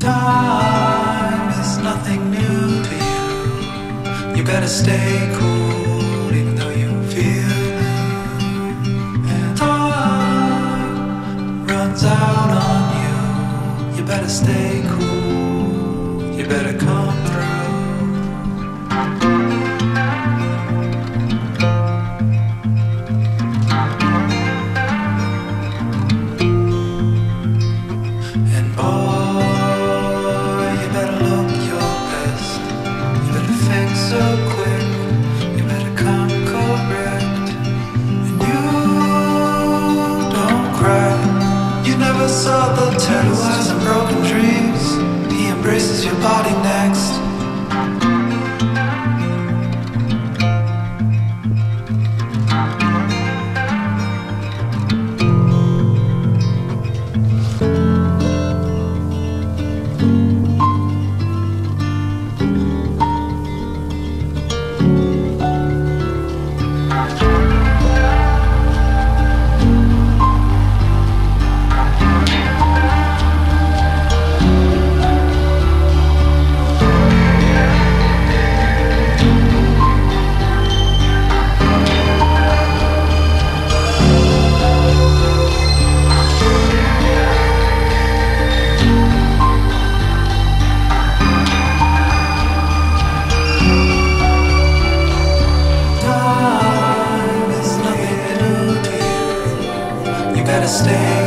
Time is nothing new to you. You better stay cool even though you feel blue. And time runs out on you. You better stay cool. You better come through. Saw the turtle eyes and broken dreams. He embraces your body next. Stay